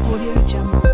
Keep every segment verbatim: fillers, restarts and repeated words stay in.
Audio Jungle.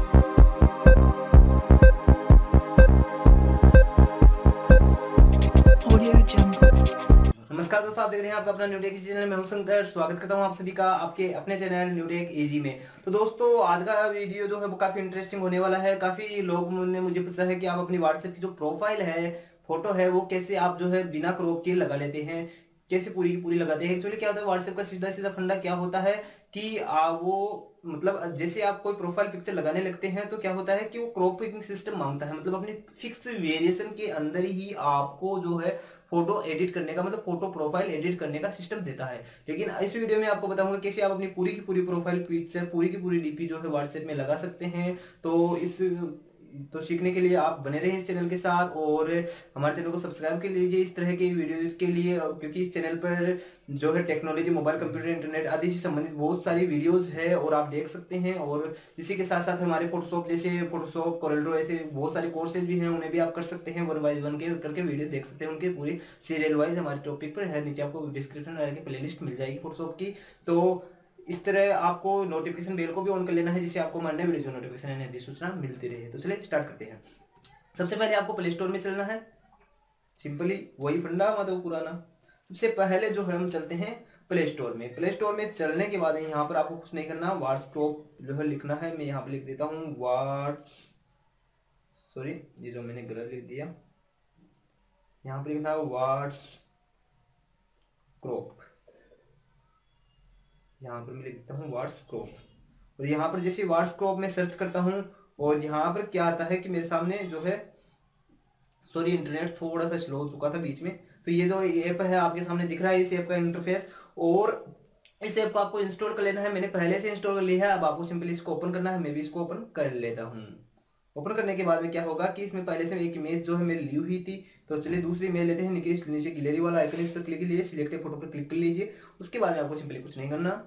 Audio Jungle. नमस्कार दोस्तों, आप देख रहे हैं आपका अपना न्यू टेक चैनल में हूं शंकर। स्वागत करता हूं आप सभी का आपके अपने चैनल न्यू टेक इजी में। तो दोस्तों, आज का वीडियो जो है वो काफी इंटरेस्टिंग होने वाला है। काफी लोग ने मुझे पूछा है कि आप अपनी व्हाट्सएप की जो प्रोफाइल है, फोटो है, वो कैसे आप जो है बिना क्रॉप के लगा लेते हैं, कैसे पूरी की पूरी लगाते हैं। एक्चुअली क्या होता है, व्हाट्सएप का सीधा सीधा फंडा क्या होता है कि आ, वो मतलब जैसे आप कोई प्रोफाइल पिक्चर लगाने लगते हैं तो क्या होता है कि वो क्रॉपिंग सिस्टम मांगता है। मतलब अपने फिक्स वेरिएशन के अंदर ही आपको जो है फोटो एडिट करने का, मतलब फोटो प्रोफाइल एडिट करने का सिस्टम देता है। लेकिन इस वीडियो में आपको बताऊंगा कैसे आप अपनी पूरी की पूरी प्रोफाइल पिक्चर, पूरी की पूरी डीपी जो है व्हाट्सएप में लगा सकते हैं। तो इस तो सीखने के लिए आप बने रहें इस चैनल के साथ और हमारे चैनल को सब्सक्राइब कर लीजिए इस तरह के वीडियो के लिए, क्योंकि इस चैनल पर जो है टेक्नोलॉजी, मोबाइल, कंप्यूटर, इंटरनेट आदि से संबंधित बहुत सारी वीडियोस है और आप देख सकते हैं। और इसी के साथ साथ हमारे फोटोशॉप जैसे फोटोशॉप, कोरेलड्रो ऐसे बहुत सारे कोर्सेज भी हैं, उन्हें भी आप कर सकते हैं। वन बाय वन के करके वीडियो देख सकते हैं, उनके पूरी सीरियल वाइज हमारे टॉपिक पर है। नीचे आपको डिस्क्रिप्शन में प्ले लिस्ट मिल जाएगी फोटोशॉप की। तो इस तरह आपको नोटिफिकेशन बेल को भी ऑन कर लेना है, जिससे आपको हमारे नए वीडियो नोटिफिकेशन यानी अधिक सूचना मिलती रहे। तो चलिए स्टार्ट करते हैं। सबसे पहले आपको प्ले स्टोर में चलना है। सिंपली वही फंडा मतलब पुराना। सबसे पहले जो है हम चलते हैं प्ले स्टोर में। प्ले स्टोर में चलने के बाद यहाँ पर आपको कुछ नहीं करना, व्हाट्सएप जो है लिखना है। मैं यहाँ पर लिख देता हूँ व्हाट्स सॉरी ये जो मैंने गलत लिख दिया, यहाँ पर लिखना है व्हाट्स क्रॉप। यहाँ पर मैं लिख देता हूँ व्हाट्स क्रॉप। और यहाँ पर जैसे व्हाट्स क्रॉप में सर्च करता हूँ और यहाँ पर क्या आता है कि मेरे सामने जो है, सॉरी इंटरनेट थोड़ा सा स्लो हो चुका था बीच में। तो ये जो ऐप है आपके सामने दिख रहा है, इस ऐप का इंटरफेस, और इस ऐप को आपको इंस्टॉल कर लेना है। मैंने पहले से इंस्टॉल कर लिया है, अब आपको सिंपली इसको ओपन करना है। मैं भी इसको ओपन कर लेता हूँ। ओपन करने के बाद में क्या होगा कि इसमें पहले से एक इमेज जो है मेरी ली हुई थी। तो चलिए दूसरी इमेज लेते हैं। नीचे नीचे गैलरी वाला आइकन, इस पर क्लिक कीजिए, सिलेक्टेड फोटो पर क्लिक कर लीजिए। उसके बाद में आपको सिंपली कुछ नहीं करना,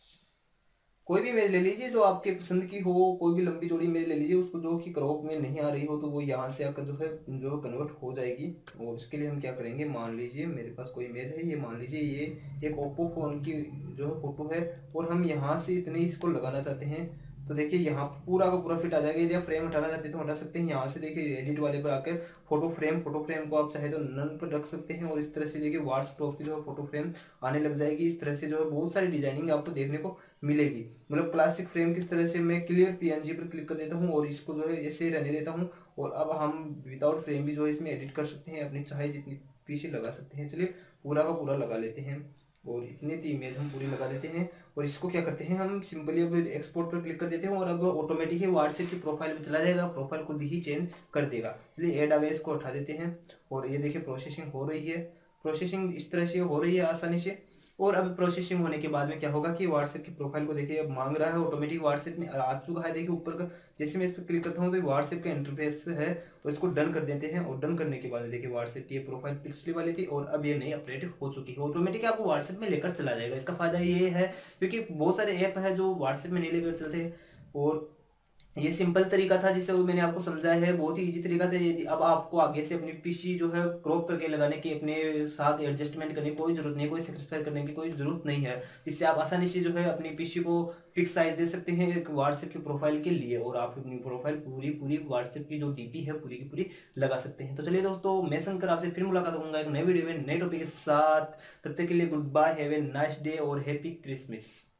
कोई भी इमेज ले लीजिए जो आपके पसंद की हो। कोई भी लंबी चौड़ी इमेज ले लीजिए, उसको जो कि क्रॉप में नहीं आ रही हो तो वो यहाँ से आकर जो है जो है कन्वर्ट हो जाएगी। और इसके लिए हम क्या करेंगे, मान लीजिए मेरे पास कोई इमेज है, ये मान लीजिए ये एक ओप्पो फोन की जो है फोटो है और हम यहाँ से इतने इसको लगाना चाहते हैं। तो देखिए यहाँ पूरा का पूरा फिट आ जाएगा। यदि आप फ्रेम हटाना चाहते हैं तो हटा सकते हैं। यहाँ से देखिए एडिट वाले पर आकर फोटो फ्रेम, फोटो फ्रेम को आप चाहे तो नन पर रख सकते हैं और इस तरह से देखिए व्हाट्सएप की जो है फोटो फ्रेम आने लग जाएगी। इस तरह से जो है बहुत सारी डिजाइनिंग आपको देखने को मिलेगी। मतलब क्लासिक फ्रेम किस तरह से, मैं क्लियर पीएनजी पर क्लिक कर देता हूँ और इसको जो है ऐसे रहने देता हूँ। और अब हम विदाउट फ्रेम भी जो है इसमें एडिट कर सकते हैं, अपनी चाहे जितनी पीछे लगा सकते हैं। चलिए पूरा का पूरा लगा लेते हैं और इतनी ती इमेज हम पूरी लगा देते हैं। और इसको क्या करते हैं, हम सिंपली अब एक्सपोर्ट पर क्लिक कर देते हैं और अब ऑटोमेटिक ही व्हाट्सएप की प्रोफाइल में चला जाएगा, प्रोफाइल खुद ही चेंज कर देगा। चलिए ऐड आ गया, इसको उठा देते हैं और ये देखिए प्रोसेसिंग हो रही है। प्रोसेसिंग इस तरह से हो रही है आसानी से। और अब प्रोसेसिंग होने के बाद में क्या होगा कि व्हाट्सएप की प्रोफाइल को देखिए अब मांग रहा है, ऑटोमेटिक व्हाट्सएप में आ चुका है। देखिए ऊपर का जैसे मैं इस पर क्लिक करता हूँ तो व्हाट्सएप का इंटरफेस है और इसको डन कर देते हैं। और डन करने के बाद देखिए व्हाट्सएप की प्रोफाइल पिछली वाली थी और अब ये नई अपडेट हो चुकी है। ऑटोमेटिक आपको व्हाट्सएप में लेकर चला जाएगा। इसका फायदा ये है क्योंकि बहुत सारे ऐप है जो व्हाट्सएप में नहीं लेकर चलते और ये सिंपल तरीका था जिससे मैंने आपको समझाया है, बहुत ही इजी तरीका था। यदि अब आपको आगे से अपनी पीसी जो है क्रॉप करके लगाने की, अपने साथ एडजस्टमेंट करने की कोई जरूरत नहीं, कोई सेक्रीफाइस करने की कोई जरूरत नहीं है। इससे आप आसानी से जो है अपनी पीसी को फिक्स साइज दे सकते हैं एक व्हाट्सएप की प्रोफाइल के लिए और आप अपनी प्रोफाइल पूरी पूरी व्हाट्सएप की जो डीपी है पूरी की पूरी लगा सकते हैं। तो चलिए दोस्तों, मैं शंकर आपसे फिर मुलाकात होगा एक नए वीडियो में नए टॉपिक के साथ। तब तक के लिए good bye, have a nice day और हैप्पी क्रिसमस।